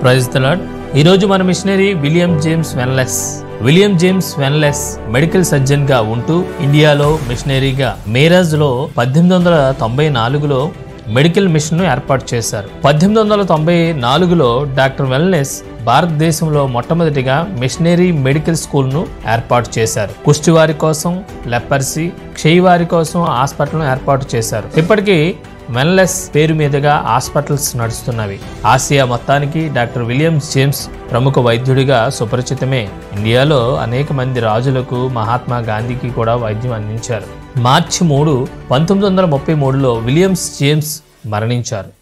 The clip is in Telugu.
Praise the lord. ఈరోజు మన missionary William James Wanless medical surgeon గా ఉంటూ ఇండియాలో మిషనరీగా మేరాజ్లో 1894లో మెడికల్ మిషన్ ఏర్పాటు చేశారు. 1894లో డాక్టర్ వెల్నెస్ భారతదేశంలో మొట్టమొదటిగా మిషనరీ మెడికల్ స్కూల్ ను ఏర్పాటు చేశారు. కుష్టివారి కోసం, లెపర్సీ, క్షయవారి కోసం హాస్పిటల్ ఏర్పాటు చేశారు. ఇప్పటికీ వెన్లెస్ పేరు మీదుగా హాస్పిటల్స్ నడుస్తున్నవి. ఆసియా మొత్తానికి డాక్టర్ విలియం జేమ్స్ ప్రముఖ వైద్యుడిగా సుపరిచితమే. ఇండియాలో అనేక మంది రాజులకు, మహాత్మా గాంధీకి కూడా వైద్యం అందించారు. మార్చి 3, 1933లో విలియం జేమ్స్ మరణించారు.